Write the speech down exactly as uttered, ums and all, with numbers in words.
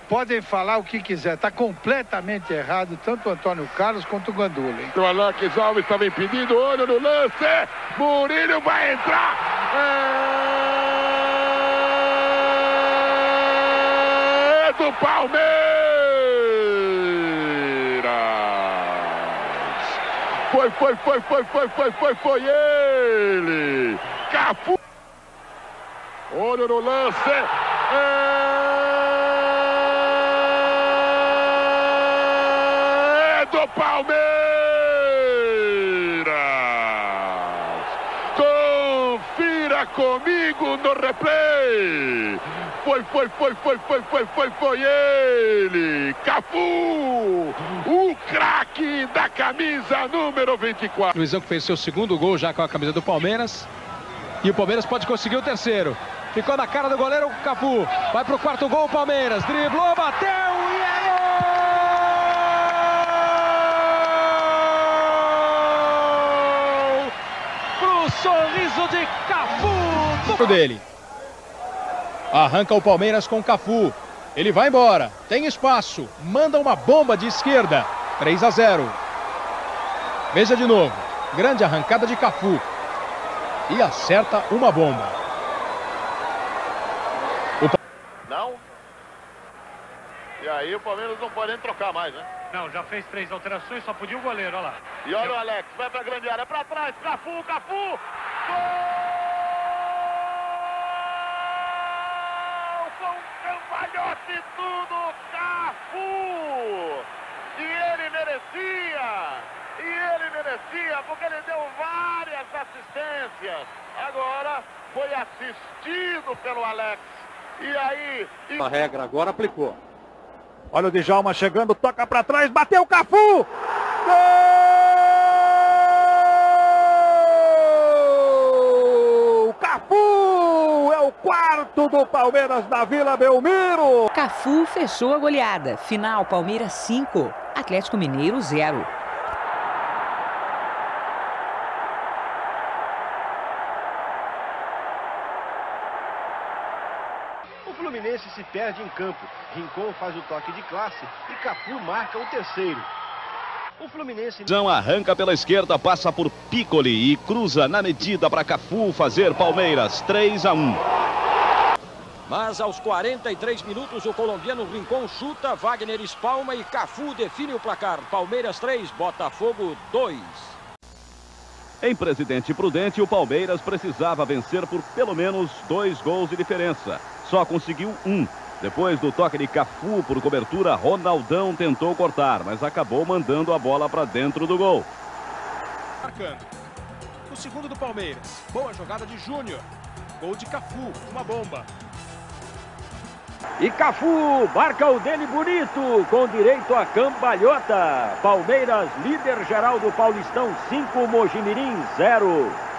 podem falar o que quiser. Está completamente errado, tanto o Antônio Carlos quanto o Gandula. Hein? O Alex Alves estava impedido, olho no lance. Murilo vai entrar. É do Palmeiras. Foi, foi, foi, foi, foi, foi, foi, foi ele. Cafu. Olho no lance. É do Palmeiras. Confira comigo no replay. Foi, foi, foi, foi, foi, foi, foi, foi ele. Cafu, o craque da camisa número vinte e quatro. Luizão que fez seu segundo gol já com a camisa do Palmeiras. E o Palmeiras pode conseguir o terceiro. Ficou na cara do goleiro o Cafu. Vai pro quarto gol o Palmeiras. Driblou, bateu e é gol! Pro sorriso de Cafu. Dele. Arranca o Palmeiras com o Cafu. Ele vai embora. Tem espaço. Manda uma bomba de esquerda. três a zero. Veja de novo. Grande arrancada de Cafu. E acerta uma bomba. Não? E aí o Palmeiras não pode nem trocar mais, né? Não, já fez três alterações, só podia o goleiro, olha lá. E olha o Alex, vai pra grande área, pra trás, Cafu, Cafu! Gol! Com um cambalhote e tudo, Cafu! E ele merecia! E ele merecia, porque ele deu várias assistências. Agora foi assistido pelo Alex. E aí... E... A regra agora aplicou. Olha o Djalma chegando, toca pra trás, bateu o Cafu! Gol! Cafu é o quarto do Palmeiras da Vila Belmiro. Cafu fechou a goleada. Final, Palmeiras cinco, Atlético Mineiro zero. O Fluminense se perde em campo. Rincon faz o toque de classe e Cafu marca o terceiro. O Fluminense arranca pela esquerda, passa por Piccoli e cruza na medida para Cafu fazer Palmeiras três a um. Mas aos quarenta e três minutos o colombiano Rincon chuta, Wagner espalma e Cafu define o placar. Palmeiras três, Botafogo dois. Em Presidente Prudente, o Palmeiras precisava vencer por pelo menos dois gols de diferença. Só conseguiu um. Depois do toque de Cafu por cobertura, Ronaldão tentou cortar, mas acabou mandando a bola para dentro do gol. Marcando. O segundo do Palmeiras. Boa jogada de Júnior. Gol de Cafu, uma bomba. E Cafu marca o dele bonito, com direito a cambalhota. Palmeiras, líder geral do Paulistão, cinco, Mojimirim zero.